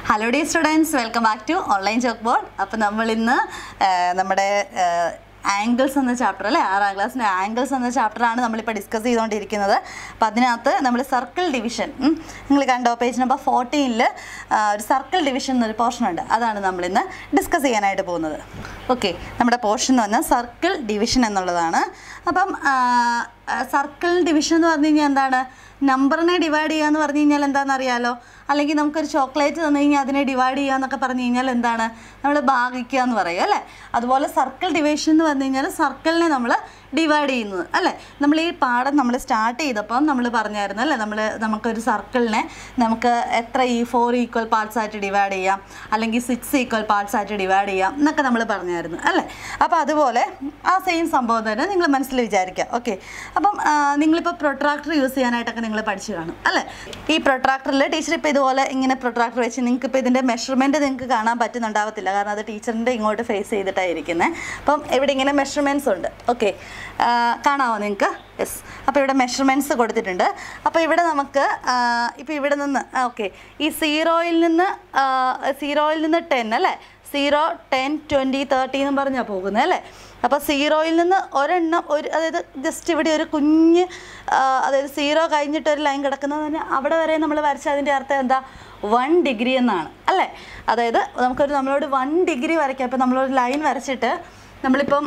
Hello dear students, welcome back to online chalkboard. അപ്പോൾ നമ്മൾ ഇന്ന് നമ്മുടെ angles എന്ന ചാപ്റ്റർ അല്ലേ 6ാം ക്ലാസ്സിന്റെ angles എന്ന ചാപ്റ്റർ ആണ് നമ്മൾ ഇപ്പോൾ ഡിസ്കസ് ചെയ്തുകൊണ്ടിരിക്കുന്നത്. അപ്പോൾ അതിനകത്ത് നമ്മൾ സർക്കിൾ ഡിവിഷൻ നിങ്ങൾ കണ്ടോ പേജ് നമ്പർ 14 ൽ ഒരു സർക്കിൾ ഡിവിഷൻ എന്നൊരു പോർഷൻ ഉണ്ട്. അതാണ് നമ്മൾ ഇന്ന് ഡിസ്കസ് ചെയ്യാനായിട്ട് പോകുന്നത്. ഓക്കേ, നമ്മുടെ പോർഷൻ എന്ന് പറഞ്ഞാൽ സർക്കിൾ ഡിവിഷൻ എന്നുള്ളതാണ്. അപ്പം സർക്കിൾ ഡിവിഷൻ എന്ന് പറഞ്ഞു കഴിഞ്ഞാൽ എന്താണ്? നമ്പറിനെ ഡിവൈഡ് ചെയ്യുക എന്ന് പറഞ്ഞു കഴിഞ്ഞാൽ എന്താണെന്ന് അറിയാലോ. അല്ലെങ്കിൽ നമുക്കൊരു ചോക്ലേറ്റ് തന്നു കഴിഞ്ഞാൽ അതിനെ ഡിവൈഡ് ചെയ്യുക എന്നൊക്കെ പറഞ്ഞു കഴിഞ്ഞാൽ എന്താണ്? നമ്മൾ ഭാഗിക്കുക എന്ന് പറയും അല്ലേ. അതുപോലെ സർക്കിൾ ഡിവിഷൻ എന്ന് പറഞ്ഞു കഴിഞ്ഞാൽ സർക്കിളിനെ നമ്മൾ ഡിവൈഡ് ചെയ്യുന്നത് അല്ലേ. നമ്മൾ ഈ പാഠം നമ്മൾ സ്റ്റാർട്ട് ചെയ്തപ്പം നമ്മൾ പറഞ്ഞായിരുന്നു അല്ലേ, നമുക്കൊരു സർക്കിളിനെ നമുക്ക് എത്ര 4 ഈക്വൽ പാർട്സ് ആയിട്ട് ഡിവൈഡ് ചെയ്യാം, അല്ലെങ്കിൽ 6 ഈക്വൽ പാർട്സ് ആയിട്ട് ഡിവൈഡ് ചെയ്യാം എന്നൊക്കെ നമ്മൾ പറഞ്ഞായിരുന്നു അല്ലേ. അപ്പോൾ അതുപോലെ ആ സെയിം സംഭവം തന്നെ നിങ്ങൾ മനസ്സിൽ വിചാരിക്കുക. ഓക്കെ, അപ്പം നിങ്ങളിപ്പോൾ പ്രൊട്രാക്ടർ യൂസ് ചെയ്യാനായിട്ടൊക്കെ നിങ്ങൾ പഠിച്ചു കാണും അല്ലേ. ഈ പ്രൊട്രാക്ടറിൽ ടീച്ചർ ഇപ്പോൾ ഇതുപോലെ ഇങ്ങനെ പ്രൊട്രാക്ടർ വെച്ച് നിങ്ങൾക്കിപ്പോൾ ഇതിൻ്റെ മെഷർമെൻറ്റ് നിങ്ങൾക്ക് കാണാൻ പറ്റുന്നുണ്ടാവത്തില്ല, കാരണം അത് ടീച്ചറിൻ്റെ ഇങ്ങോട്ട് ഫേസ് ചെയ്തിട്ടായിരിക്കുന്നത്. അപ്പം ഇവിടെ ഇങ്ങനെ മെഷർമെൻറ്റ്സ് ഉണ്ട്. ഓക്കെ, കാണാമോ നിങ്ങൾക്ക്? യെസ്. അപ്പോൾ ഇവിടെ മെഷർമെൻറ്റ്സ് കൊടുത്തിട്ടുണ്ട്. അപ്പോൾ ഇവിടെ നമുക്ക് ഇപ്പോൾ ഇവിടെ നിന്ന് ഓക്കെ ഈ സീറോയിൽ നിന്ന് 10 അല്ലേ, 0, 10, 20, 30 എന്നും പറഞ്ഞാൽ പോകുന്നത് അല്ലേ. അപ്പോൾ സീറോയിൽ നിന്ന് ഒരെണ്ണം അതായത് ജസ്റ്റ് ഇവിടെ ഒരു കുഞ്ഞ് അതായത് 0 കഴിഞ്ഞിട്ട് ഒരു ലൈൻ കിടക്കുന്നതിന് അവിടെ വരെ നമ്മൾ വരച്ച അതിൻ്റെ അർത്ഥം എന്താ? 1 ഡിഗ്രി എന്നാണ് അല്ലേ. അതായത് നമ്മളോട് 1 ഡിഗ്രി വരയ്ക്കാം. അപ്പോൾ നമ്മളൊരു ലൈൻ വരച്ചിട്ട് നമ്മളിപ്പം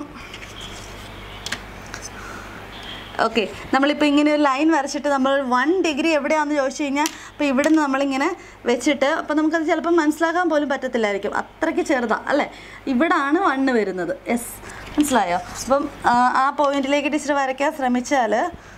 ഓക്കെ നമ്മളിപ്പോൾ ഇങ്ങനെ ഒരു ലൈൻ വരച്ചിട്ട് നമ്മൾ 1 ഡിഗ്രി എവിടെയാണെന്ന് ചോദിച്ചു കഴിഞ്ഞാൽ അപ്പോൾ ഇവിടെ നിന്ന് നമ്മളിങ്ങനെ വെച്ചിട്ട് അപ്പോൾ നമുക്കത് ചിലപ്പോൾ മനസ്സിലാക്കാൻ പോലും പറ്റത്തില്ലായിരിക്കും, അത്രയ്ക്ക് ചെറുതാണ് അല്ലേ. ഇവിടാണ് 1 വരുന്നത്. യെസ്, മനസ്സിലായോ? അപ്പം ആ പോയിന്റിലേക്ക് ടീച്ചർ വരയ്ക്കാൻ ശ്രമിച്ചാൽ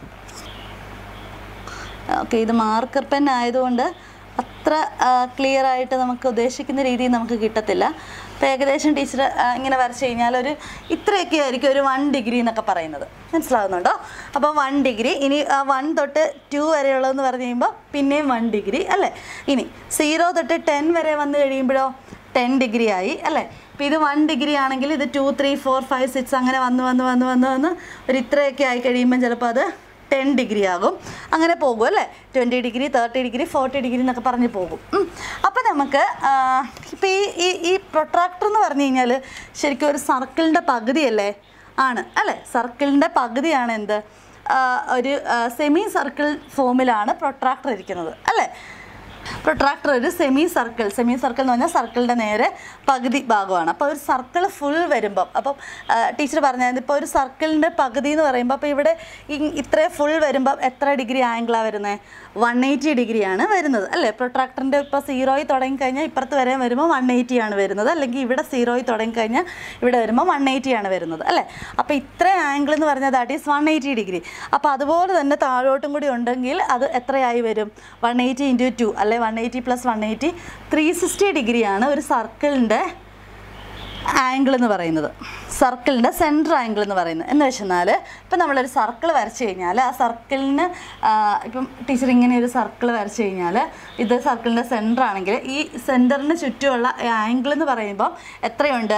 ഓക്കെ ഇത് മാർക്കർ പെൻ ആയതുകൊണ്ട് അത്ര ക്ലിയർ ആയിട്ട് നമുക്ക് ഉദ്ദേശിക്കുന്ന രീതിയിൽ നമുക്ക് കിട്ടത്തില്ല. അപ്പോൾ ഏകദേശം ടീച്ചർ ഇങ്ങനെ വരച്ച് കഴിഞ്ഞാൽ ഇത്രയൊക്കെ ആയിരിക്കും ഒരു 1 ഡിഗ്രി എന്നൊക്കെ പറയുന്നത്. മനസ്സിലാകുന്നുണ്ടോ? അപ്പോൾ 1 ഡിഗ്രി. ഇനി 1 തൊട്ട് 2 വരെയുള്ളതെന്ന് പറഞ്ഞു കഴിയുമ്പോൾ പിന്നെയും 1 ഡിഗ്രി അല്ലേ. ഇനി 0 തൊട്ട് 10 വരെ വന്നു കഴിയുമ്പോഴോ 10 ഡിഗ്രി ആയി അല്ലേ. ഇപ്പോൾ ഇത് 1 ഡിഗ്രി ആണെങ്കിൽ ഇത് 2, 3, 4, 5, 6 അങ്ങനെ വന്ന് ഒരു ഇത്രയൊക്കെ ആയി കഴിയുമ്പം ചിലപ്പോൾ അത് 10 ഡിഗ്രി ആകും. അങ്ങനെ പോകും അല്ലേ. 20 ഡിഗ്രി, 30 ഡിഗ്രി, 40 ഡിഗ്രി എന്നൊക്കെ പറഞ്ഞ് പോകും. അപ്പോൾ നമുക്ക് ഇപ്പോൾ ഈ പ്രൊട്രാക്ടർ എന്ന് പറഞ്ഞു കഴിഞ്ഞാൽ ശരിക്കും ഒരു സർക്കിളിൻ്റെ പകുതിയല്ലേ ആണ് അല്ലേ. സർക്കിളിൻ്റെ പകുതിയാണ് എന്ത്? ഒരു സെമി സർക്കിൾ ഫോമിലാണ് പ്രൊട്രാക്ടർ ഇരിക്കുന്നത് അല്ലേ. പ്രൊട്രാക്ടർ ഒരു സെമി സർക്കിൾ എന്ന് പറഞ്ഞാൽ സർക്കിളിൻ്റെ നേരെ പകുതി ഭാഗമാണ്. അപ്പോൾ ഒരു സർക്കിൾ ഫുൾ വരുമ്പം അപ്പം ടീച്ചർ പറഞ്ഞാൽ ഇപ്പോൾ ഒരു സർക്കിളിൻ്റെ പകുതി എന്ന് പറയുമ്പോൾ അപ്പോൾ ഇവിടെ ഇത്രയും ഫുൾ വരുമ്പം എത്ര ഡിഗ്രി ആംഗിളാണ് വരുന്നത്? 180 ഡിഗ്രിയാണ് വരുന്നത് അല്ലേ. പ്രൊട്രാക്ടറിൻ്റെ ഇപ്പോൾ 0 തുടങ്ങിക്കഴിഞ്ഞാൽ ഇപ്പുറത്ത് വരെ വരുമ്പോൾ 180 ആണ് വരുന്നത്, അല്ലെങ്കിൽ ഇവിടെ 0 തുടങ്ങിക്കഴിഞ്ഞാൽ ഇവിടെ വരുമ്പോൾ 180 ആണ് വരുന്നത് അല്ലേ. അപ്പോൾ ഇത്രയും ആംഗിൾ എന്ന് പറഞ്ഞാൽ ദാറ്റ് ഈസ് 180 ഡിഗ്രി. അപ്പോൾ അതുപോലെ തന്നെ താഴോട്ടും കൂടി ഉണ്ടെങ്കിൽ അത് എത്രയായി വരും? 180 × 2 അല്ലെ 180 + 180 360 ഡിഗ്രിയാണ് ഒരു സർക്കിളിൻ്റെ ആംഗിൾ എന്ന് പറയുന്നത്, സർക്കിളിൻ്റെ സെൻറ്റർ ആംഗിൾ എന്ന് പറയുന്നത്. എന്ന് വെച്ചെന്നാൽ ഇപ്പം നമ്മളൊരു സർക്കിൾ വരച്ച് കഴിഞ്ഞാൽ ആ സർക്കിളിന് ഇപ്പം ടീച്ചർ ഇങ്ങനെ ഒരു സർക്കിൾ വരച്ച് കഴിഞ്ഞാൽ ഇത് സർക്കിളിൻ്റെ സെൻറ്റർ ആണെങ്കിൽ ഈ സെൻറ്ററിന് ചുറ്റുമുള്ള ആംഗിൾ എന്ന് പറയുമ്പോൾ എത്രയുണ്ട്?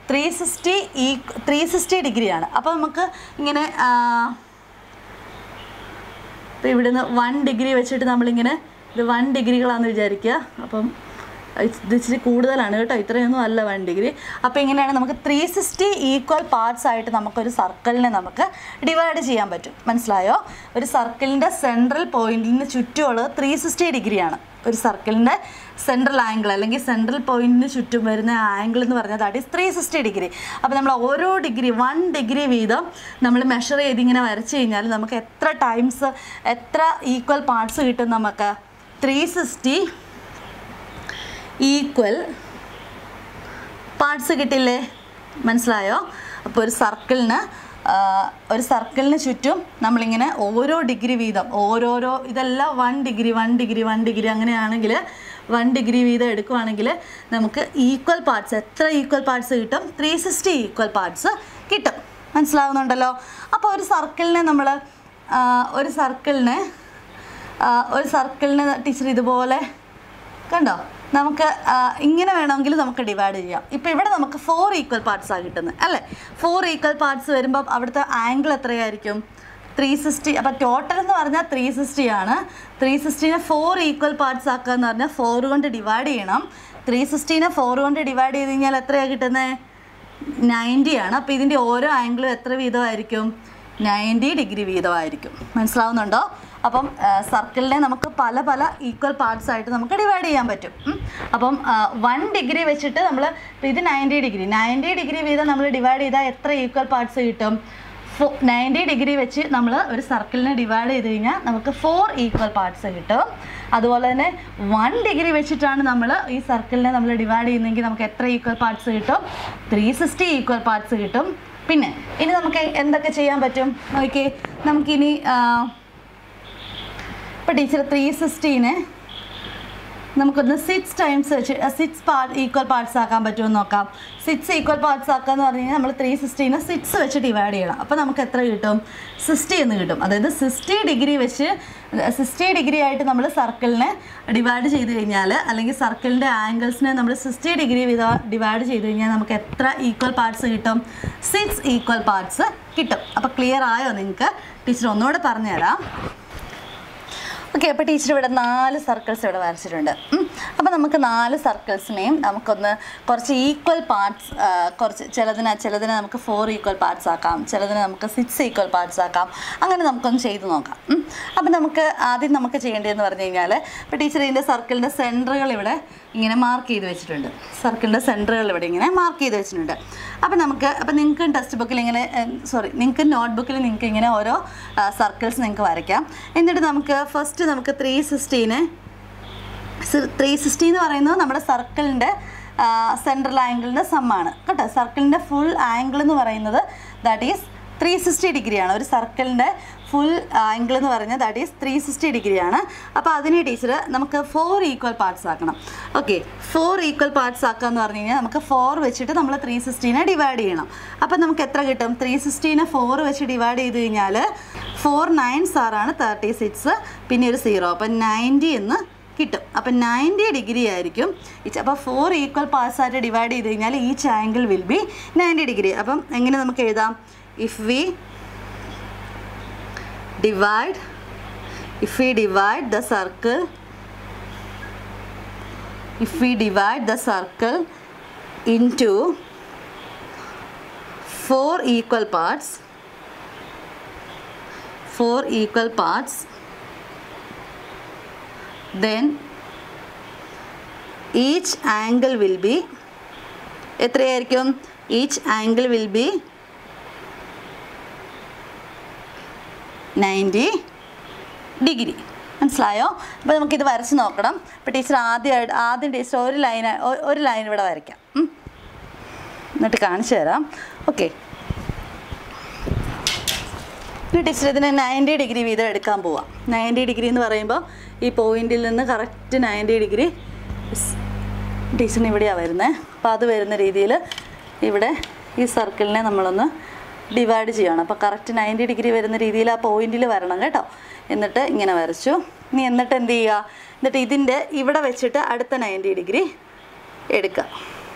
360 ഡിഗ്രിയാണ്. അപ്പോൾ നമുക്ക് ഇങ്ങനെ ഇപ്പോൾ ഇവിടുന്ന് 1 ഡിഗ്രി വെച്ചിട്ട് നമ്മളിങ്ങനെ ഇത് 1 ഡിഗ്രികളാണെന്ന് വിചാരിക്കുക. അപ്പം ഇത് ഇച്ചിരി കൂടുതലാണ് കേട്ടോ, ഇത്രയൊന്നും അല്ല 1 ഡിഗ്രി. അപ്പോൾ ഇങ്ങനെയാണ് നമുക്ക് 360 ഈക്വൽ പാർട്സ് ആയിട്ട് നമുക്കൊരു സർക്കിളിനെ നമുക്ക് ഡിവൈഡ് ചെയ്യാൻ പറ്റും. മനസ്സിലായോ? ഒരു സർക്കിളിൻ്റെ സെൻട്രൽ പോയിന്റിന് ചുറ്റുമുള്ളത് 360 ഡിഗ്രിയാണ്. ഒരു സർക്കിളിൻ്റെ സെൻട്രൽ ആംഗിൾ അല്ലെങ്കിൽ സെൻട്രൽ പോയിന്റിന് ചുറ്റും വരുന്ന ആംഗിൾ എന്ന് പറഞ്ഞാൽ ദാറ്റ് ഈസ് 360 ഡിഗ്രി. അപ്പോൾ നമ്മൾ ഓരോ ഡിഗ്രി 1 ഡിഗ്രി വീതം നമ്മൾ മെഷർ ചെയ്ത് ഇങ്ങനെ വരച്ച് കഴിഞ്ഞാൽ നമുക്ക് എത്ര ടൈംസ് എത്ര ഈക്വൽ പാർട്സ് കിട്ടും? നമുക്ക് 360 ഈക്വൽ പാർട്സ് കിട്ടില്ലേ? മനസ്സിലായോ? അപ്പോൾ ഒരു സർക്കിളിന് ചുറ്റും നമ്മളിങ്ങനെ ഓരോ ഡിഗ്രി വീതം ഓരോരോ ഇതെല്ലാം 1 ഡിഗ്രി അങ്ങനെയാണെങ്കിൽ 1 ഡിഗ്രി വീതം എടുക്കുവാണെങ്കിൽ നമുക്ക് ഈക്വൽ പാർട്സ് എത്ര ഈക്വൽ പാർട്സ് കിട്ടും? 360 ഈക്വൽ പാർട്സ് കിട്ടും. മനസ്സിലാവുന്നുണ്ടല്ലോ? അപ്പോൾ ഒരു സർക്കിളിനെ ടീച്ചർ ഇതുപോലെ കണ്ടോ നമുക്ക് ഇങ്ങനെ വേണമെങ്കിൽ നമുക്ക് ഡിവൈഡ് ചെയ്യാം. ഇപ്പോൾ ഇവിടെ നമുക്ക് 4 ഈക്വൽ പാർട്സാണ് കിട്ടുന്നത് അല്ലേ. 4 ഈക്വൽ പാർട്സ് വരുമ്പം അവിടുത്തെ ആംഗിൾ എത്രയായിരിക്കും? 360. അപ്പോൾ ടോട്ടൽ എന്ന് പറഞ്ഞാൽ 360 ആണ്. 360നെ 4 ഈക്വൽ പാർട്സ് ആക്കുക എന്ന് പറഞ്ഞാൽ 4 കൊണ്ട് ഡിവൈഡ് ചെയ്യണം. 360നെ 4 കൊണ്ട് ഡിവൈഡ് ചെയ്ത് കഴിഞ്ഞാൽ എത്രയാണ് കിട്ടുന്നത്? 90 ആണ്. അപ്പോൾ ഇതിൻ്റെ ഓരോ ആംഗിളും എത്ര വീതമായിരിക്കും? 90 ഡിഗ്രി വീതമായിരിക്കും. മനസ്സിലാവുന്നുണ്ടോ? അപ്പം സർക്കിളിനെ നമുക്ക് പല പല ഈക്വൽ പാർട്സ് ആയിട്ട് നമുക്ക് ഡിവൈഡ് ചെയ്യാൻ പറ്റും. അപ്പം 1 ഡിഗ്രി വെച്ചിട്ട് നമ്മൾ ഇത് 90 ഡിഗ്രി വീതം നമ്മൾ ഡിവൈഡ് ചെയ്താൽ എത്ര ഈക്വൽ പാർട്സ് കിട്ടും? 90 ഡിഗ്രി വെച്ച് നമ്മൾ ഒരു സർക്കിളിനെ ഡിവൈഡ് ചെയ്ത് കഴിഞ്ഞാൽ നമുക്ക് 4 ഈക്വൽ പാർട്സ് കിട്ടും. അതുപോലെ തന്നെ 1 ഡിഗ്രി വെച്ചിട്ടാണ് നമ്മൾ ഈ സർക്കിളിനെ നമ്മൾ ഡിവൈഡ് ചെയ്യുന്നതെങ്കിൽ നമുക്ക് എത്ര ഈക്വൽ പാർട്സ് കിട്ടും? 360 ഈക്വൽ പാർട്സ് കിട്ടും. പിന്നെ ഇനി നമുക്ക് എന്തൊക്കെ ചെയ്യാൻ പറ്റും നോക്കിയേ. നമുക്കിനി ഇപ്പോൾ ടീച്ചർ 360നെ നമുക്കൊന്ന് 6 ടൈംസ് വെച്ച് 6 ഈക്വൽ പാർട്സ് ആക്കാൻ പറ്റുമെന്ന് നോക്കാം. 6 ഈക്വൽ പാർട്സ് ആക്കുക എന്ന് പറഞ്ഞു കഴിഞ്ഞാൽ നമ്മൾ 360നെ 6 വെച്ച് ഡിവൈഡ് ചെയ്യണം. അപ്പോൾ നമുക്ക് എത്ര കിട്ടും? 60 എന്ന് കിട്ടും. അതായത് 60 ഡിഗ്രി വെച്ച് 60 ഡിഗ്രി ആയിട്ട് നമ്മൾ സർക്കിളിനെ ഡിവൈഡ് ചെയ്ത് കഴിഞ്ഞാൽ, അല്ലെങ്കിൽ സർക്കിളിൻ്റെ ആംഗിൾസിനെ നമ്മൾ 60 ഡിഗ്രി ഡിവൈഡ് ചെയ്ത് കഴിഞ്ഞാൽ നമുക്ക് എത്ര ഈക്വൽ പാർട്സ് കിട്ടും? 6 ഈക്വൽ പാർട്സ് കിട്ടും. അപ്പോൾ ക്ലിയർ ആയോ നിങ്ങൾക്ക്? ടീച്ചർ ഒന്നുകൂടെ പറഞ്ഞുതരാം. ഓക്കെ, അപ്പോൾ ടീച്ചർ ഇവിടെ 4 സർക്കിൾസ് ഇവിടെ വരച്ചിട്ടുണ്ട്. അപ്പോൾ നമുക്ക് 4 സർക്കിൾസിനെയും നമുക്കൊന്ന് കുറച്ച് ഈക്വൽ പാർട്സ്, ചിലതിനെ നമുക്ക് 4 ഈക്വൽ പാർട്സ് ആക്കാം, ചിലതിനെ നമുക്ക് 6 ഈക്വൽ പാർട്സ് ആക്കാം. അങ്ങനെ നമുക്കൊന്ന് ചെയ്ത് നോക്കാം. അപ്പോൾ നമുക്ക് ആദ്യം നമുക്ക് ചെയ്യേണ്ടതെന്ന് പറഞ്ഞു കഴിഞ്ഞാൽ, ഇപ്പോൾ ടീച്ചർ ഇതിൻ്റെ സർക്കിളിൻ്റെ സെൻറ്ററുകൾ ഇവിടെ ഇങ്ങനെ മാർക്ക് ചെയ്ത് വെച്ചിട്ടുണ്ട്. സർക്കിളിൻ്റെ സെൻറ്ററുകൾ ഇവിടെ ഇങ്ങനെ മാർക്ക് ചെയ്ത് വെച്ചിട്ടുണ്ട്. അപ്പോൾ നിങ്ങൾക്ക് ടെക്സ്റ്റ് ബുക്കിൽ ഇങ്ങനെ നിങ്ങൾക്ക് നോട്ട്ബുക്കിൽ നിങ്ങൾക്ക് ഇങ്ങനെ ഓരോ സർക്കിൾസ് നിങ്ങൾക്ക് വരയ്ക്കാം. എന്നിട്ട് നമുക്ക് ഫസ്റ്റ് നമുക്ക് 360 എന്ന് പറയുന്നത് നമ്മുടെ സർക്കിളിൻ്റെ സെൻട്രൽ ആംഗിളിൻ്റെ സമ്മാണ് കേട്ടോ. സർക്കിളിൻ്റെ ഫുൾ ആംഗിൾ എന്ന് പറയുന്നത് ദാറ്റ് ഈസ് 360 ഡിഗ്രിയാണ്. ഒരു സർക്കിളിൻ്റെ ഫുൾ ആംഗിൾ എന്ന് പറഞ്ഞാൽ ദാറ്റ് ഈസ് 360 ഡിഗ്രിയാണ്. അപ്പോൾ അതിനെ ടീച്ചർ നമുക്ക് 4 ഈക്വൽ പാർട്സ് ആക്കണം. ഓക്കെ, 4 ഈക്വൽ പാർട്സ് ആക്കുക എന്ന് പറഞ്ഞു കഴിഞ്ഞാൽ നമുക്ക് 4 വെച്ചിട്ട് നമ്മൾ 360നെ ഡിവൈഡ് ചെയ്യണം. അപ്പോൾ നമുക്ക് എത്ര കിട്ടും? 360നെ 4 വെച്ച് ഡിവൈഡ് ചെയ്ത് കഴിഞ്ഞാൽ 4 9s ആണ് 36, പിന്നെ ഒരു 0, അപ്പം 90 എന്ന് കിട്ടും. അപ്പം 90 ഡിഗ്രി ആയിരിക്കും. അപ്പോൾ 4 ഈക്വൽ പാർട്സ് ആയിട്ട് ഡിവൈഡ് ചെയ്ത് കഴിഞ്ഞാൽ each angle will be 90 degree. അപ്പം എങ്ങനെ നമുക്ക് എഴുതാം? If we divide the circle into 4 equal parts, then each angle will be എത്രയായിരിക്കും? each angle will be 90 degree. മനസ്സിലായോ? അപ്പോൾ നമുക്കിത് വരച്ച് നോക്കണം. ഇപ്പോൾ ടീച്ചർ ആദ്യം ടീച്ചർ ഒരു ലൈൻ ഇവിടെ വരയ്ക്കാം, എന്നിട്ട് കാണിച്ചു തരാം. ഓക്കെ, ടീച്ചർ ഇതിനെ 90 ഡിഗ്രി വീതം എടുക്കാൻ പോവാം. 90 ഡിഗ്രി എന്ന് പറയുമ്പോൾ ഈ പോയിന്റിൽ നിന്ന് കറക്റ്റ് 90 ഡിഗ്രി ടീച്ചറിന് ഇവിടെയാണ് വരുന്നത്. അപ്പോൾ അത് വരുന്ന രീതിയിൽ ഇവിടെ ഈ സർക്കിളിനെ നമ്മളൊന്ന് ഡിവൈഡ് ചെയ്യണം. അപ്പോൾ കറക്റ്റ് 90 ഡിഗ്രി വരുന്ന രീതിയിൽ ആ പോയിന്റിൽ വരണം കേട്ടോ. എന്നിട്ട് ഇങ്ങനെ വരച്ചു. എന്നിട്ട് എന്ത് ചെയ്യുക? എന്നിട്ട് ഇതിൻ്റെ ഇവിടെ വെച്ചിട്ട് അടുത്ത 90 ഡിഗ്രി എടുക്കുക.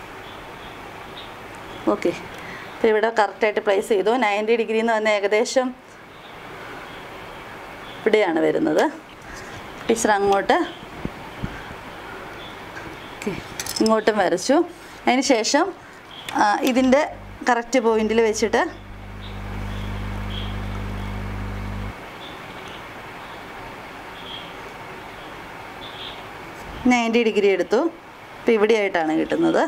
ഓക്കെ, അപ്പോൾ ഇവിടെ കറക്റ്റായിട്ട് പ്ലേസ് ചെയ്തു. 90 ഡിഗ്രി എന്ന് പറഞ്ഞാൽ ഏകദേശം ഇവിടെയാണ് വരുന്നത്. ടീച്ചർ ഇങ്ങോട്ടും വരച്ചു. അതിന് ശേഷം ഇതിൻ്റെ കറക്റ്റ് പോയിന്റിൽ വെച്ചിട്ട് $90 ഡിഗ്രി എടുത്തു. ഇപ്പോൾ ഇവിടെയായിട്ടാണ് കിട്ടുന്നത്.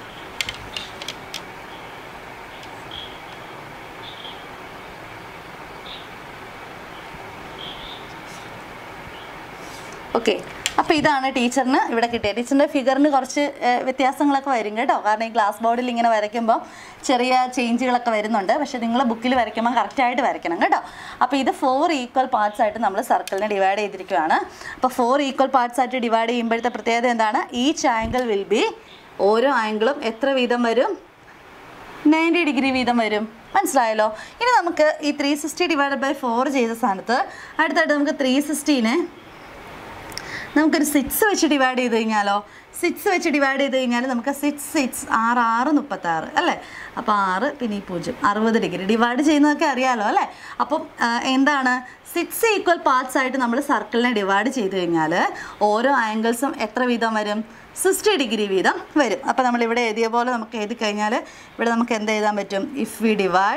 ഓക്കെ, അപ്പോൾ ഇതാണ് ടീച്ചറിന് ഇവിടെ കിട്ടിയത്. ടീച്ചറിൻ്റെ ഫിഗറിന് കുറച്ച് വ്യത്യാസങ്ങളൊക്കെ വരും കേട്ടോ. കാരണം ഈ ഗ്ലാസ് ബോർഡിൽ ഇങ്ങനെ വരയ്ക്കുമ്പോൾ ചെറിയ ചേഞ്ചുകളൊക്കെ വരുന്നുണ്ട്. പക്ഷേ നിങ്ങൾ ബുക്കിൽ വരയ്ക്കുമ്പോൾ കറക്റ്റായിട്ട് വരയ്ക്കണം കേട്ടോ. അപ്പോൾ ഇത് 4 ഈക്വൽ പാർട്സ് ആയിട്ട് നമ്മൾ സർക്കിളിനെ ഡിവൈഡ് ചെയ്തിരിക്കുകയാണ്. അപ്പോൾ 4 ഈക്വൽ പാർട്സ് ആയിട്ട് ഡിവൈഡ് ചെയ്യുമ്പോഴത്തെ പ്രത്യേകത എന്താണ്? ഈച്ച് ആംഗിൾ വിൽ ബി, ഓരോ ആംഗിളും എത്ര വീതം വരും? 90 ഡിഗ്രി വീതം വരും. മനസ്സിലായല്ലോ? ഇനി നമുക്ക് ഈ 360 ഡിവൈഡഡ് ബൈ 4 ചെയ്ത സ്ഥാനത്ത് അടുത്തായിട്ട് നമുക്ക് നമുക്കൊരു 6 വെച്ച് ഡിവൈഡ് ചെയ്ത് കഴിഞ്ഞാലോ 6 വെച്ച് ഡിവൈഡ് ചെയ്ത് കഴിഞ്ഞാൽ നമുക്ക് 6 6 6 36 അല്ലേ. അപ്പോൾ 6 പിന്നെ ഈ 0 60 ഡിഗ്രി ഡിവൈഡ് ചെയ്യുന്നതൊക്കെ അറിയാമല്ലോ അല്ലേ. അപ്പം എന്താണ് 6 ഈക്വൽ പാർട്സ് ആയിട്ട് നമ്മൾ സർക്കിളിനെ ഡിവൈഡ് ചെയ്ത് കഴിഞ്ഞാൽ ഓരോ ആംഗിൾസും എത്ര വീതം വരും 60 ഡിഗ്രി വീതം വരും. അപ്പോൾ നമ്മളിവിടെ എഴുതിയ പോലെ നമുക്ക് എഴുതി കഴിഞ്ഞാൽ ഇവിടെ നമുക്ക് എന്ത് എഴുതാൻ പറ്റും, if we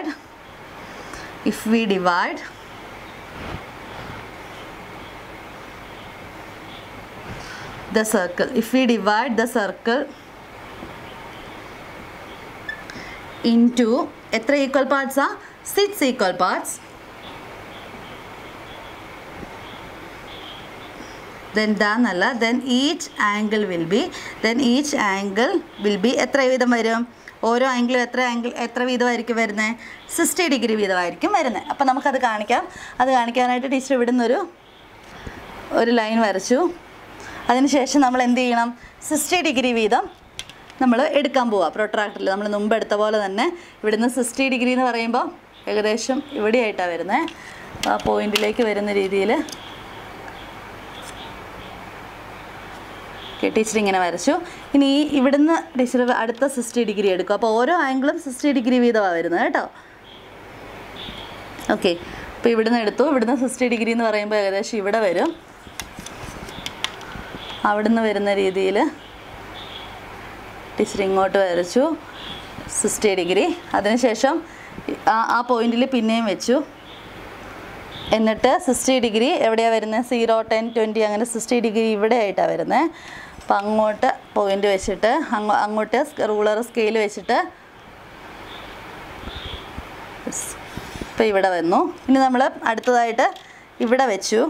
divide the circle, if we divide the circle into എത്ര ഈക്വൽ പാർട്സ് ആ 6 equal parts, then each angle will be എത്ര വീതം വരും, ഓരോ ആംഗിളും എത്ര വീതമായിരിക്കും വരുന്നത് 60 ഡിഗ്രി വീതമായിരിക്കും വരുന്നത്. അപ്പം നമുക്കത് കാണിക്കാം. അത് കാണിക്കാനായിട്ട് ടീച്ചർ ഇവിടുന്ന് ഒരു ലൈൻ വരച്ചു. അതിനുശേഷം നമ്മൾ എന്ത് ചെയ്യണം, 60 ഡിഗ്രി വീതം നമ്മൾ എടുക്കാൻ പോവുക പ്രൊട്രാക്ടറിൽ. നമ്മൾ മുമ്പ് എടുത്ത പോലെ തന്നെ ഇവിടുന്ന് 60 ഡിഗ്രി എന്ന് പറയുമ്പോൾ ഏകദേശം ഇവിടെയായിട്ടാണ് വരുന്നത്. ആ പോയിന്റിലേക്ക് വരുന്ന രീതിയിൽ ടീച്ചർ ഇങ്ങനെ വരച്ചു. ഇനി ഇവിടുന്ന് ടീച്ചർ അടുത്ത 60 ഡിഗ്രി എടുക്കും. അപ്പോൾ ഓരോ ആംഗിളും 60 ഡിഗ്രി വീതമാണ് വരുന്നത് കേട്ടോ. ഓക്കെ, അപ്പോൾ ഇവിടുന്ന് എടുത്തു. ഇവിടുന്ന് 60 ഡിഗ്രി എന്ന് പറയുമ്പോൾ ഏകദേശം ഇവിടെ വരും. അവിടുന്ന് വരുന്ന രീതിയിൽ ടീച്ചർ ഇങ്ങോട്ട് വരച്ചു 60 ഡിഗ്രി. അതിനുശേഷം ആ പോയിന്റിൽ പിന്നെയും വെച്ചു. എന്നിട്ട് 60 ഡിഗ്രി എവിടെയാണ് വരുന്നത്, 0 10 20 അങ്ങനെ 60 ഡിഗ്രി ഇവിടെ ആയിട്ടാണ് വരുന്നത്. അപ്പം അങ്ങോട്ട് പോയിന്റ് വെച്ചിട്ട് അങ്ങോട്ട് റൂളർ സ്കെയിൽ വെച്ചിട്ട് ഇപ്പം ഇവിടെ വന്നു. ഇനി നമ്മൾ അടുത്തതായിട്ട് ഇവിടെ വെച്ചു.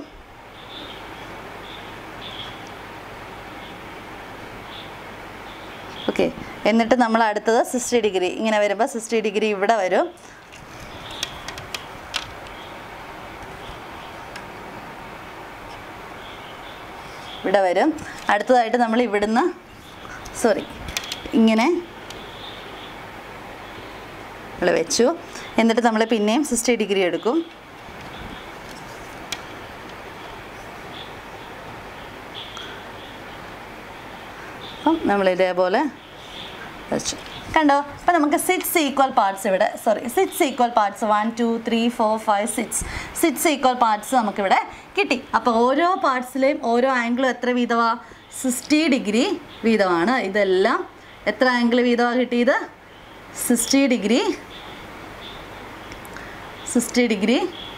ഓക്കെ, എന്നിട്ട് നമ്മൾ അടുത്തത് 60 ഡിഗ്രി ഇങ്ങനെ വരുമ്പോൾ 60 ഡിഗ്രി ഇവിടെ വരും. ഇവിടെ വരും. അടുത്തതായിട്ട് നമ്മൾ ഇവിടുന്ന് ഇങ്ങനെ ഇവിടെ വെച്ചു. എന്നിട്ട് നമ്മൾ പിന്നെയും 60 ഡിഗ്രി എടുക്കും. അപ്പം നമ്മൾ ഇതേപോലെ വെച്ചു. കണ്ടോ, അപ്പം നമുക്ക് 6 ഈക്വൽ പാർട്സ് ഇവിടെ 6 ഈക്വൽ പാർട്സ് 1 2 3 4 5 6 ഈക്വൽ പാർട്സ് നമുക്കിവിടെ കിട്ടി. അപ്പോൾ ഓരോ പാർട്സിലെയും ഓരോ ആംഗിളും എത്ര വീതമാണ് 60 ഡിഗ്രി വീതമാണ്. ഇതെല്ലാം എത്ര ആംഗിൾ വീതമാണ് കിട്ടിയത് 60 ഡിഗ്രി 60 ഡിഗ്രി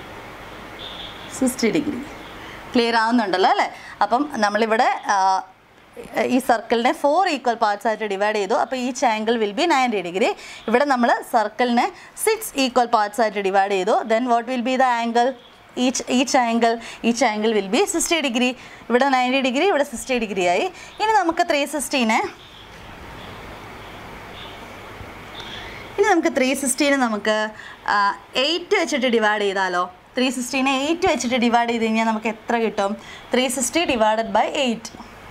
60 ഡിഗ്രി. ക്ലിയർ ആവുന്നുണ്ടല്ലോ അല്ലേ. അപ്പം നമ്മളിവിടെ ഈ സർക്കിളിനെ 4 ഈക്വൽ പാർട്സ് ആയിട്ട് ഡിവൈഡ് ചെയ്തു. അപ്പോൾ each angle will be 90 degree. ഇവിടെ നമ്മൾ സർക്കിളിനെ 6 ഈക്വൽ പാർട്സ് ആയിട്ട് ഡിവൈഡ് ചെയ്തു. Then what will be the angle, each angle will be 60 degree. ഇവിടെ 90 ഡിഗ്രി, ഇവിടെ 60 ഡിഗ്രി ആയി. ഇനി നമുക്ക് 360നെ നമുക്ക് 8 വെച്ചിട്ട് ഡിവൈഡ് ചെയ്താലോ. 360നെ 8 വെച്ചിട്ട് ഡിവൈഡ് ചെയ്ത് കഴിഞ്ഞാൽ നമുക്ക് എത്ര കിട്ടും, 360 divided by 8.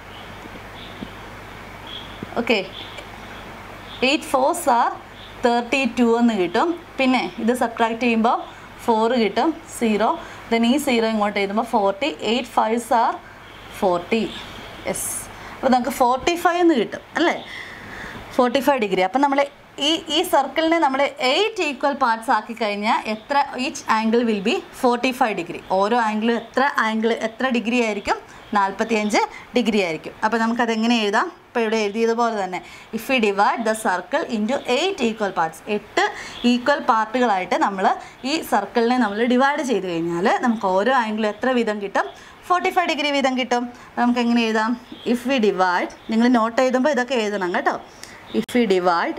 Okay, 8 4s are 32 എന്ന് കിട്ടും. പിന്നെ ഇത് സബ്ട്രാക്ട് ചെയ്യുമ്പോൾ 4 കിട്ടും 0. ദെൻ ഈ 0 ഇങ്ങോട്ട് എഴുതുമ്പോൾ 40. 8 5s are 40. യെസ്, അപ്പോൾ നമുക്ക് 45 എന്ന് കിട്ടും അല്ലേ, 45 ഡിഗ്രി. അപ്പം നമ്മൾ ഈ സർക്കിളിനെ നമ്മൾ 8 ഈക്വൽ പാർട്സ് ആക്കി കഴിഞ്ഞാൽ each angle will be 45 degree. ഓരോ ആംഗിളും എത്ര ഡിഗ്രി ആയിരിക്കും, 45 ഡിഗ്രി ആയിരിക്കും. അപ്പോൾ നമുക്കതെങ്ങനെ എഴുതാം, ഇപ്പോൾ ഇവിടെ എഴുതിയതുപോലെ തന്നെ if we divide the circle into 8 equal parts, 8 equal പാർട്ടുകളായിട്ട് നമ്മൾ ഈ സർക്കിളിനെ നമ്മൾ ഡിവൈഡ് ചെയ്ത് കഴിഞ്ഞാൽ നമുക്ക് ഓരോ ആംഗിളും എത്ര വീതം കിട്ടും, 45 ഡിഗ്രി വീതം കിട്ടും. നമുക്ക് എങ്ങനെ എഴുതാം, ഇഫ് വി ഡിവൈഡ്, നിങ്ങൾ നോട്ട് എഴുതുമ്പോൾ ഇതൊക്കെ എഴുതണം കേട്ടോ. If we divide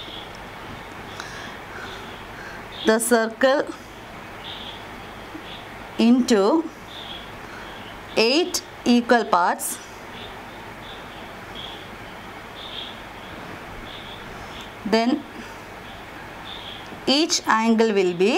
the circle into 8 equal parts, then each angle will be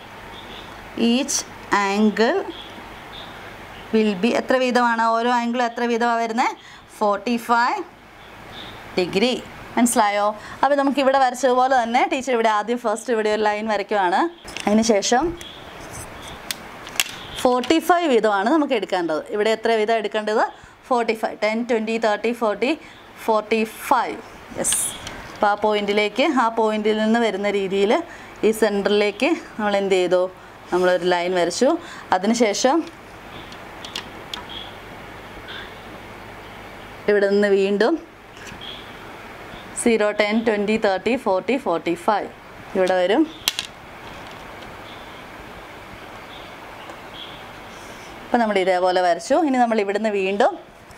എത്ര വീതമാണ്, ഓരോ ആംഗിളും എത്ര വീതമാണ് വരുന്നത്, 45 ഡിഗ്രി. മനസ്സിലായോ? അപ്പോൾ നമുക്ക് ഇവിടെ വരച്ചതുപോലെ തന്നെ ടീച്ചർ ഇവിടെ ആദ്യം ഫസ്റ്റ് ഇവിടെ ഒരു ലൈൻ വരയ്ക്കുവാണ്. അതിന് ശേഷം 45 വീതമാണ് നമുക്ക് എടുക്കേണ്ടത്. ഇവിടെ എത്ര വീതം എടുക്കേണ്ടത്, 45, 10, 20, 30, 40, 45. യെസ്. അപ്പോൾ ആ പോയിന്റിലേക്ക്, ആ പോയിന്റിൽ നിന്ന് വരുന്ന രീതിയിൽ ഈ സെൻറ്ററിലേക്ക് നമ്മൾ എന്ത് ചെയ്തു, നമ്മളൊരു ലൈൻ വരച്ചു. അതിനുശേഷം ഇവിടെ നിന്ന് വീണ്ടും 0, 10, 20, 30, 40, 45 ഇവിടെ വരും. അപ്പം നമ്മൾ ഇതേപോലെ വരച്ചു. ഇനി നമ്മൾ ഇവിടുന്ന് വീണ്ടും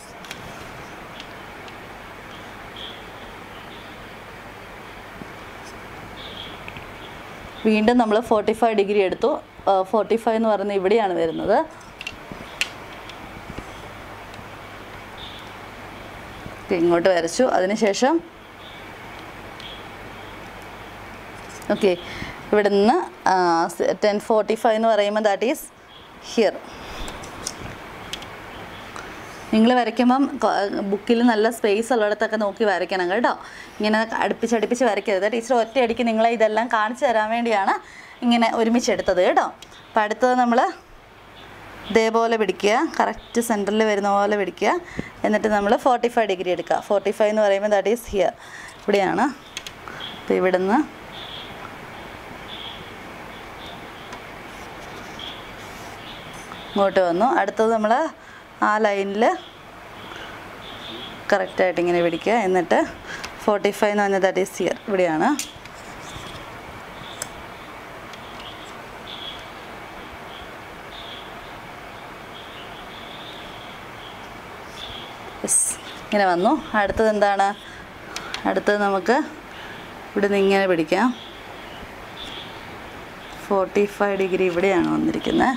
നമ്മൾ 45 ഡിഗ്രി എടുത്തു. 45 എന്ന് പറയുന്നത് ഇവിടെയാണ് വരുന്നത്. ഇങ്ങോട്ട് വരച്ചു. അതിനുശേഷം ഓക്കെ, ഇവിടെ നിന്ന് 10:45 എന്ന് പറയുമ്പോൾ ദാറ്റ് ഈസ് ഹിയർ. നിങ്ങൾ വരയ്ക്കുമ്പം ബുക്കിൽ നല്ല സ്പേസ് ഉള്ളിടത്തൊക്കെ നോക്കി വരയ്ക്കണം കേട്ടോ. ഇങ്ങനെ അടുപ്പിച്ചടുപ്പിച്ച് വരയ്ക്കരുത്. ടീച്ചർ ഒറ്റയടിക്ക് നിങ്ങളെ ഇതെല്ലാം കാണിച്ചു തരാൻ വേണ്ടിയാണ് ഇങ്ങനെ ഒരുമിച്ചെടുത്തത് കേട്ടോ. അപ്പം അടുത്തത് നമ്മൾ ഇതേപോലെ പിടിക്കുക, കറക്റ്റ് സെൻറ്ററിൽ വരുന്ന പോലെ പിടിക്കുക. എന്നിട്ട് നമ്മൾ 45 ഡിഗ്രി എടുക്കുക. 45 എന്ന് പറയുമ്പോൾ ദാറ്റ് ഈസ് ഹിയർ, ഇവിടെയാണ്. അപ്പോൾ ഇവിടുന്ന് ഇങ്ങോട്ട് വന്നു. അടുത്തത് നമ്മൾ ആ ലൈനിൽ കറക്റ്റായിട്ട് ഇങ്ങനെ പിടിക്കുക. എന്നിട്ട് 45 എന്ന് പറഞ്ഞാൽ ദാറ്റ് ഈസ് ഹിയർ, ഇവിടെയാണ്. യെസ്, ഇങ്ങനെ വന്നു. അടുത്തത് എന്താണ്? അടുത്തത് നമുക്ക് ഇവിടെ നിന്ന് ഇങ്ങനെ പിടിക്കാം. 45 ഡിഗ്രി ഇവിടെയാണ് വന്നിരിക്കുന്നത്.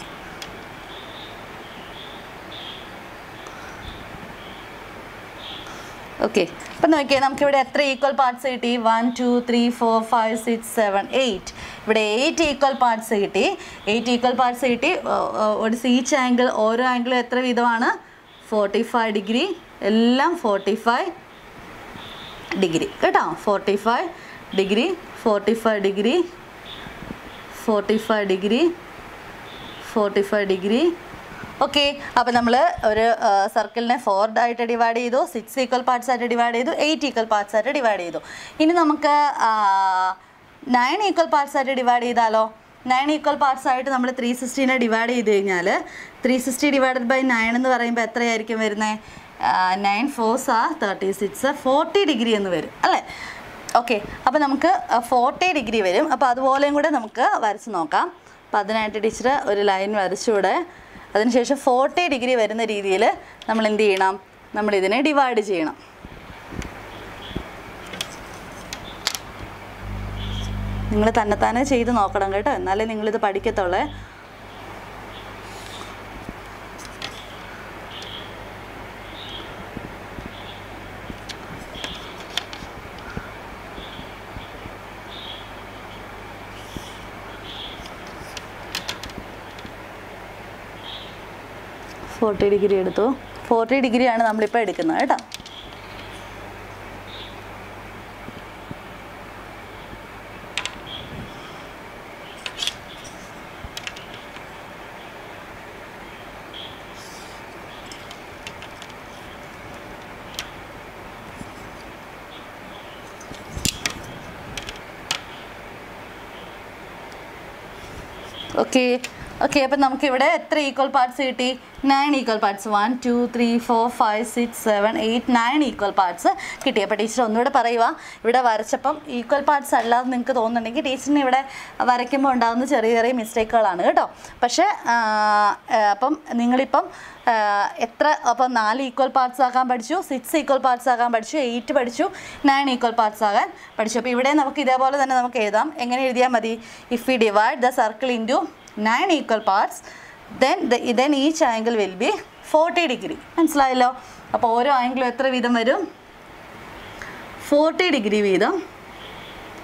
ഓക്കെ, അപ്പം നോക്കിയാൽ നമുക്കിവിടെ എത്ര ഈക്വൽ പാർട്സ് കിട്ടി? 1, 2, 3, 4, 5, 6, 7, 8. ഇവിടെ 8 ഈക്വൽ പാർട്സ് കിട്ടി. 8 ഈക്വൽ പാർട്സ് കിട്ടി. ഒരു ഈച്ച് ആംഗിൾ, ഓരോ ആംഗിളും എത്ര വീതമാണ്? 45 ഡിഗ്രി. എല്ലാം 45 ഡിഗ്രി കേട്ടോ. 45 degree, 45 degree, 45 degree, 45 degree. Okay, അപ്പോൾ നമ്മൾ ഒരു സർക്കിളിനെ 4 ആയിട്ട് ഡിവൈഡ് ചെയ്തു, 6 ഈക്വൽ പാർട്സ് ആയിട്ട് ഡിവൈഡ് ചെയ്തു, 8 ഈക്വൽ പാർട്സ് ആയിട്ട് ഡിവൈഡ് ചെയ്തു. ഇനി നമുക്ക് 9 ഈക്വൽ പാർട്സ് ആയിട്ട് ഡിവൈഡ് ചെയ്താലോ? 9 ഈക്വൽ പാർട്സ് ആയിട്ട് നമ്മൾ 360നെ ഡിവൈഡ് ചെയ്ത് കഴിഞ്ഞാൽ 360 ഡിവൈഡഡ് ബൈ 9 എന്ന് പറയുമ്പോൾ എത്രയായിരിക്കും വരുന്നത്? 9 4s are 36, 40 ഡിഗ്രി എന്ന് വരും അല്ലേ? ഓക്കെ, അപ്പോൾ നമുക്ക് 40 ഡിഗ്രി വരും. അപ്പോൾ അതുപോലെയും കൂടെ നമുക്ക് വരച്ച് നോക്കാം. അപ്പോൾ അതിനായിട്ട് ടീച്ചർ ഒരു ലൈൻ വരച്ചുകൂടെ. അതിനുശേഷം 40 ഡിഗ്രി വരുന്ന രീതിയിൽ നമ്മൾ എന്ത് ചെയ്യണം? നമ്മളിതിനെ ഡിവൈഡ് ചെയ്യണം. നിങ്ങൾ തന്നെത്താനെ ചെയ്ത് നോക്കണം കേട്ടോ, എന്നാലേ നിങ്ങളിത് പഠിക്കത്തുള്ളേ. ഫോർട്ടി ഡിഗ്രി എടുത്തു. 40 ഡിഗ്രിയാണ് നമ്മളിപ്പോൾ എടുക്കുന്നത് കേട്ടോ. ഓക്കെ ഓക്കെ, അപ്പം നമുക്കിവിടെ എത്ര ഈക്വൽ പാർട്സ് കിട്ടി? 9 ഈക്വൽ പാർട്സ്. 1, 2, 3, 4, 5, 6, 7, 8, 9 ഈക്വൽ പാർട്സ് കിട്ടി. അപ്പോൾ ടീച്ചർ ഒന്നുകൂടെ പറയുക, ഇവിടെ വരച്ചപ്പം ഈക്വൽ പാർട്സ് അല്ലാതെ നിങ്ങൾക്ക് തോന്നുന്നുണ്ടെങ്കിൽ ടീച്ചറിന് ഇവിടെ വരയ്ക്കുമ്പോൾ ഉണ്ടാകുന്ന ചെറിയ ചെറിയ മിസ്റ്റേക്കുകളാണ് കേട്ടോ. പക്ഷേ അപ്പം നിങ്ങളിപ്പം അപ്പം 4 ഈക്വൽ പാർട്സ് ആക്കാൻ പഠിച്ചു, 6 ഈക്വൽ പാർട്സ് ആക്കാൻ പഠിച്ചു, 8 പഠിച്ചു, 9 ഈക്വൽ പാർട്സ് ആകാൻ പഠിച്ചു. അപ്പോൾ ഇവിടെ നമുക്ക് ഇതേപോലെ തന്നെ നമുക്ക് എഴുതാം. എങ്ങനെ എഴുതിയാൽ മതി? If we divide the circle into 9 equal parts then each angle will be 40 degree. മനസ്സിലായല്ലോ? അപ്പോൾ ഓരോ ആംഗിളും എത്ര വീതം വരും? 40 ഡിഗ്രി വീതം,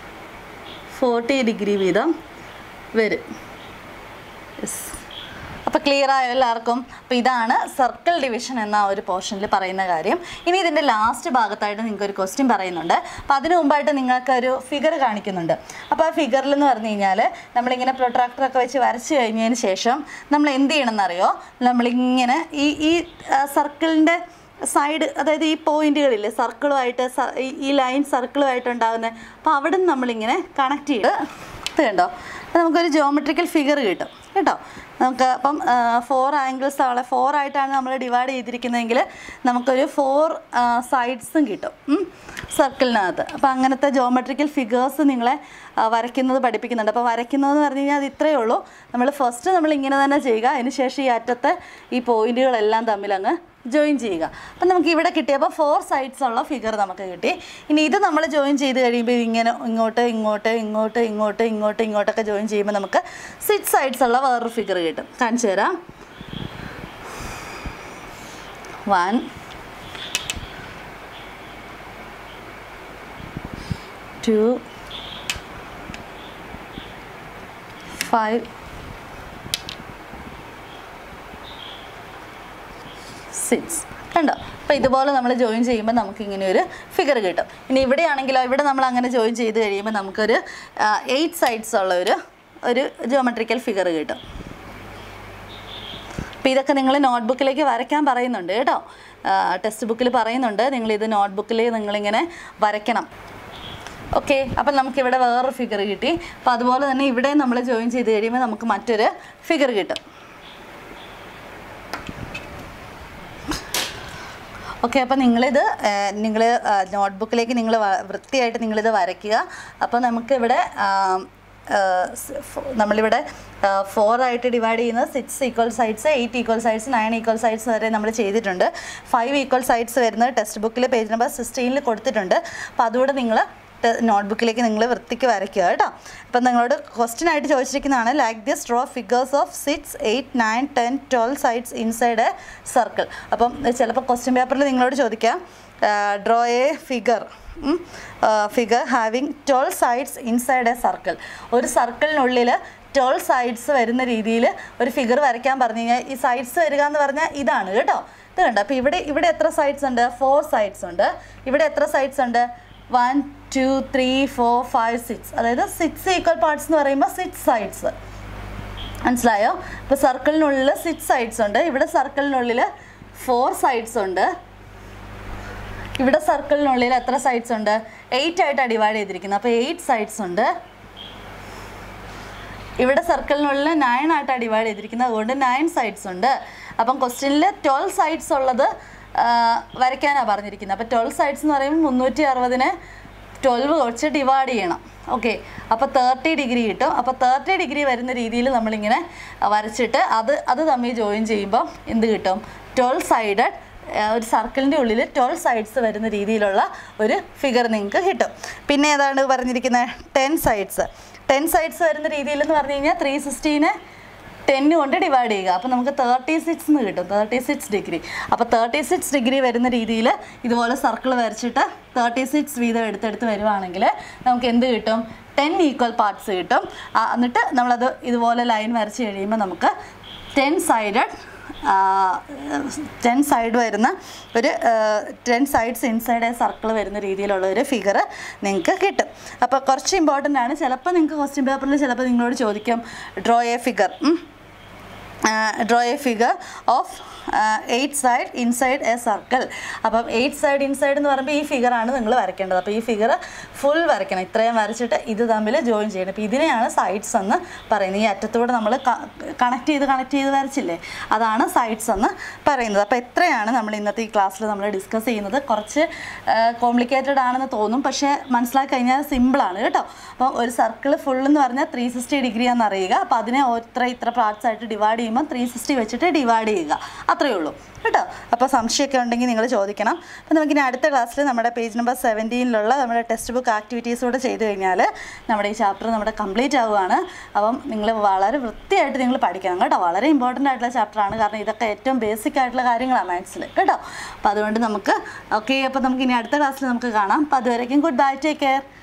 40 ഡിഗ്രി വീതം വരും. യെസ്. അപ്പോൾ ക്ലിയർ ആയോ എല്ലാവർക്കും? അപ്പോൾ ഇതാണ് സർക്കിൾ ഡിവിഷൻ എന്ന ഒരു പോർഷനിൽ പറയുന്ന കാര്യം. ഇനി ഇതിൻ്റെ ലാസ്റ്റ് ഭാഗത്തായിട്ട് നിങ്ങൾക്ക് ഒരു ക്വസ്റ്റ്യൻ പറയുന്നുണ്ട്. അപ്പോൾ അതിനു മുമ്പായിട്ട് നിങ്ങൾക്ക് ഒരു ഫിഗർ കാണിക്കുന്നുണ്ട്. അപ്പോൾ ആ ഫിഗറിൽ എന്ന് പറഞ്ഞു കഴിഞ്ഞാൽ നമ്മളിങ്ങനെ പ്രൊട്രാക്ടറൊക്കെ വെച്ച് വരച്ച് കഴിഞ്ഞതിന് ശേഷം നമ്മൾ എന്ത് ചെയ്യണമെന്നറിയോ? നമ്മളിങ്ങനെ ഈ സർക്കിളിൻ്റെ സൈഡ്, അതായത് ഈ പോയിന്റുകളില്ലേ സർക്കിളുമായിട്ട്, ഈ ലൈൻ സർക്കിളുമായിട്ടുണ്ടാകുന്നത്, അപ്പോൾ അവിടെ നിന്ന് നമ്മളിങ്ങനെ കണക്ട് ചെയ്ത് കണ്ടോ, നമുക്കൊരു ജോമെട്രിക്കൽ ഫിഗർ കിട്ടും കേട്ടോ. നമുക്ക് അപ്പം 4 ആംഗിൾസ് ആളെ 4 ആയിട്ടാണ് നമ്മൾ ഡിവൈഡ് ചെയ്തിരിക്കുന്നതെങ്കിൽ നമുക്കൊരു 4 സൈഡ്സും കിട്ടും സർക്കിളിനകത്ത്. അപ്പോൾ അങ്ങനത്തെ ജോമെട്രിക്കൽ ഫിഗേഴ്സ് നിങ്ങളെ വരയ്ക്കുന്നത് പഠിപ്പിക്കുന്നുണ്ട്. അപ്പോൾ വരയ്ക്കുന്നതെന്ന് പറഞ്ഞു കഴിഞ്ഞാൽ അത് ഇത്രയേ ഉള്ളൂ. നമ്മൾ ഇങ്ങനെ തന്നെ ചെയ്യുക. അതിന് ശേഷം ഈ അറ്റത്തെ ഈ പോയിന്റുകളെല്ലാം തമ്മിൽ അങ്ങ് ജോയിൻ ചെയ്യുക. അപ്പം നമുക്ക് ഇവിടെ കിട്ടിയപ്പോൾ 4 സൈഡ്സ് ഉള്ള ഫിഗർ നമുക്ക് കിട്ടി. ഇനി ഇത് നമ്മൾ ജോയിൻ ചെയ്ത് കഴിയുമ്പോൾ ഇങ്ങനെ ഇങ്ങോട്ടൊക്കെ ജോയിൻ ചെയ്യുമ്പോൾ നമുക്ക് 6 സൈഡ്സ് ഉള്ള വേറൊരു ഫിഗർ കിട്ടും. കാണിച്ചു തരാം. 1 2 5 6 കണ്ടോ. അപ്പോൾ ഇതുപോലെ നമ്മൾ ജോയിൻ ചെയ്യുമ്പോൾ നമുക്കിങ്ങനെ ഒരു ഫിഗർ കിട്ടും. ഇനി ഇവിടെയാണെങ്കിലോ, ഇവിടെ നമ്മൾ അങ്ങനെ ജോയിൻ ചെയ്ത് കഴിയുമ്പോൾ നമുക്കൊരു 8 സൈഡ്സ് ഉള്ള ഒരു ജോമെട്രിക്കൽ ഫിഗർ കിട്ടും. അപ്പോൾ ഇതൊക്കെ നിങ്ങൾ നോട്ട്ബുക്കിലേക്ക് വരയ്ക്കാൻ പറയുന്നുണ്ട് കേട്ടോ. ടെക്സ്റ്റ് ബുക്കിൽ പറയുന്നുണ്ട് നിങ്ങളിത് നോട്ട്ബുക്കിൽ നിങ്ങളിങ്ങനെ വരയ്ക്കണം. ഓക്കെ, അപ്പം നമുക്കിവിടെ വേറൊരു ഫിഗർ കിട്ടി. അപ്പോൾ അതുപോലെ തന്നെ ഇവിടെ നമ്മൾ ജോയിൻ ചെയ്ത് കഴിയുമ്പോൾ നമുക്ക് മറ്റൊരു ഫിഗർ കിട്ടും. ഓക്കെ, അപ്പോൾ നിങ്ങൾ നോട്ട്ബുക്കിലേക്ക് വൃത്തിയായിട്ട് നിങ്ങളിത് വരയ്ക്കുക. അപ്പോൾ നമുക്കിവിടെ നമ്മളിവിടെ 4 ആയിട്ട് ഡിവൈഡ് ചെയ്യുന്നത് 6 equal sides, 8 equal sides, 9 equal sides വരെ നമ്മൾ ചെയ്തിട്ടുണ്ട്. 5 ഈക്വൽ സൈഡ്സ് വരുന്നത് ടെക്സ്റ്റ് ബുക്കിൽ പേജ് നമ്പർ 16 കൊടുത്തിട്ടുണ്ട്. അപ്പോൾ അതുകൂടെ നിങ്ങൾ നോട്ട്ബുക്കിലേക്ക് നിങ്ങൾ വൃത്തിക്ക് വരയ്ക്കുക കേട്ടോ. അപ്പം നിങ്ങളോട് ക്വസ്റ്റ്യൻ ആയിട്ട് ചോദിച്ചിരിക്കുന്നതാണ്, like this draw figures of 6, 8, 9, 10, 12 sides inside a circle. അപ്പം ചിലപ്പോൾ ക്വസ്റ്റ്യൻ പേപ്പറിൽ നിങ്ങളോട് ചോദിക്കാം, draw a figure having 12 sides inside a circle. ഒരു സർക്കിളിനുള്ളിൽ 12 സൈഡ്സ് വരുന്ന രീതിയിൽ ഒരു ഫിഗർ വരയ്ക്കാൻ പറഞ്ഞു കഴിഞ്ഞാൽ ഈ സൈഡ്സ് വരിക എന്ന് പറഞ്ഞാൽ ഇതാണ് കേട്ടോ. ഇത് കണ്ടോ. അപ്പോൾ ഇവിടെ എത്ര സൈഡ്സ് ഉണ്ട്? 4 സൈഡ്സ് ഉണ്ട്. ഇവിടെ എത്ര സൈഡ്സ് ഉണ്ട്? 1 2 3 4 5 6. അതായത് 6 ഈക്വൽ പാർട്സ് എന്ന് പറയുമ്പോൾ 6 സൈഡ്സ്. മനസ്സിലായോ? ഇപ്പോൾ സർക്കിളിനുള്ളിൽ 6 സൈഡ്സ് ഉണ്ട്. ഇവിടെ സർക്കിളിനുള്ളിൽ 4 സൈഡ്സ് ഉണ്ട്. ഇവിടെ സർക്കിളിനുള്ളിൽ എത്ര സൈഡ്സ് ഉണ്ട്? 8 ആയിട്ടാണ് ഡിവൈഡ് ചെയ്തിരിക്കുന്നത്. അപ്പോൾ 8 സൈഡ്സ് ഉണ്ട്. ഇവിടെ സർക്കിളിനുള്ളിൽ 9 ആയിട്ടാണ് ഡിവൈഡ് ചെയ്തിരിക്കുന്നത്. അതുകൊണ്ട് 9 സൈഡ്സ് ഉണ്ട്. അപ്പം ക്വസ്റ്റ്യനിൽ 12 സൈഡ്സ് ഉള്ളത് വരയ്ക്കാനാണ് പറഞ്ഞിരിക്കുന്നത്. അപ്പോൾ 12 സൈഡ്സ് എന്ന് പറയുമ്പോൾ 360നെ 12 വെച്ച് ഡിവൈഡ് ചെയ്യണം. ഓക്കെ, അപ്പോൾ 30 ഡിഗ്രി കിട്ടും. അപ്പോൾ 30 ഡിഗ്രി വരുന്ന രീതിയിൽ നമ്മളിങ്ങനെ വരച്ചിട്ട് അത് തമ്മിൽ ജോയിൻ ചെയ്യുമ്പോൾ എന്ത് കിട്ടും? 12 സൈഡഡ്, ഒരു സർക്കിളിൻ്റെ ഉള്ളിൽ 12 സൈഡ്സ് വരുന്ന രീതിയിലുള്ള ഒരു ഫിഗർ നിങ്ങൾക്ക് കിട്ടും. പിന്നെ ഏതാണ് പറഞ്ഞിരിക്കുന്നത്? 10 സൈഡ്സ് വരുന്ന രീതിയിൽ എന്ന് പറഞ്ഞു കഴിഞ്ഞാൽ 360നെ 10 കൊണ്ട് ഡിവൈഡ് ചെയ്യുക. അപ്പോൾ നമുക്ക് 36 എന്ന് കിട്ടും. 36 ഡിഗ്രി. അപ്പോൾ 36 ഡിഗ്രി വരുന്ന രീതിയിൽ ഇതുപോലെ സർക്കിൾ വരച്ചിട്ട് 36 വീതം എടുത്തെടുത്ത് വരുവാണെങ്കിൽ നമുക്ക് എന്ത് കിട്ടും? 10 ഈക്വൽ പാർട്സ് കിട്ടും. എന്നിട്ട് നമ്മളത് ഇതുപോലെ ലൈൻ വരച്ച് കഴിയുമ്പോൾ നമുക്ക് 10 സൈഡ് വരുന്ന ഒരു 10 സൈഡ്സ് ഇൻസൈഡ് എ സർക്കിൾ വരുന്ന രീതിയിലുള്ള ഒരു ഫിഗർ നിങ്ങൾക്ക് കിട്ടും. അപ്പോൾ കുറച്ച് ഇമ്പോർട്ടൻ്റ് ആണ്. ചിലപ്പോൾ നിങ്ങൾക്ക് ക്വസ്റ്റ്യൻ പേപ്പറിൽ ചിലപ്പോൾ നിങ്ങളോട് ചോദിക്കും, draw a figure of 8 side inside a circle. അപ്പം 8 സൈഡ് ഇൻസൈഡ് എന്ന് പറയുമ്പോൾ ഈ ഫിഗറാണ് നിങ്ങൾ വരയ്ക്കേണ്ടത്. അപ്പോൾ ഈ ഫിഗർ ഫുൾ വരയ്ക്കണം. ഇത്രയും വരച്ചിട്ട് ഇത് തമ്മിൽ ജോയിൻ ചെയ്യണം. അപ്പോൾ ഇതിനെയാണ് സൈഡ്സ് എന്ന് പറയുന്നത്. ഈ അറ്റത്തൂടെ നമ്മൾ കണക്ട് ചെയ്ത് വരച്ചില്ലേ, അതാണ് സൈഡ്സ് എന്ന് പറയുന്നത്. അപ്പോൾ എത്രയാണ് നമ്മൾ ഇന്നത്തെ ഈ ക്ലാസ്സിൽ നമ്മൾ ഡിസ്കസ് ചെയ്യുന്നത്. കുറച്ച് കോംപ്ലിക്കേറ്റഡ് ആണെന്ന് തോന്നും, പക്ഷേ മനസ്സിലാക്കി കഴിഞ്ഞാൽ സിമ്പിളാണ് കേട്ടോ. അപ്പോൾ ഒരു സർക്കിൾ ഫുൾ എന്ന് പറഞ്ഞാൽ 360 ഡിഗ്രി ആണെന്ന് അറിയുക. അപ്പോൾ അതിനെ ഇത്ര പാർട്സ് ആയിട്ട് ഡിവൈഡ് ചെയ്യുമ്പോൾ 360 വെച്ചിട്ട് ഡിവൈഡ് ചെയ്യുക. അത്രയേ ഉള്ളൂ കേട്ടോ. അപ്പോൾ സംശയമൊക്കെ ഉണ്ടെങ്കിൽ നിങ്ങൾ ചോദിക്കണം. അപ്പോൾ നമുക്കിനി അടുത്ത ക്ലാസ്സിൽ നമ്മുടെ പേജ് നമ്പർ 17 നമ്മുടെ ടെക്സ്റ്റ് ബുക്ക് ആക്ടിവിറ്റീസ് കൂടെ ചെയ്ത് കഴിഞ്ഞാൽ നമ്മുടെ ഈ ചാപ്റ്റർ നമ്മുടെ കംപ്ലീറ്റ് ആവുകയാണ്. അപ്പം നിങ്ങൾ വളരെ വൃത്തിയായിട്ട് നിങ്ങൾ പഠിക്കണം കേട്ടോ. വളരെ ഇമ്പോർട്ടൻ്റ് ആയിട്ടുള്ള ചാപ്റ്ററാണ്. കാരണം ഇതൊക്കെ ഏറ്റവും ബേസിക് ആയിട്ടുള്ള കാര്യങ്ങളാണ് മാത്സിൽ കേട്ടോ. അപ്പോൾ അതുകൊണ്ട് നമുക്ക് ഓക്കെ, അപ്പോൾ നമുക്കിനി അടുത്ത ക്ലാസ്സിൽ നമുക്ക് കാണാം. അപ്പോൾ അതുവരേക്കും ഗുഡ് ബൈ, ടേക്ക് കെയർ.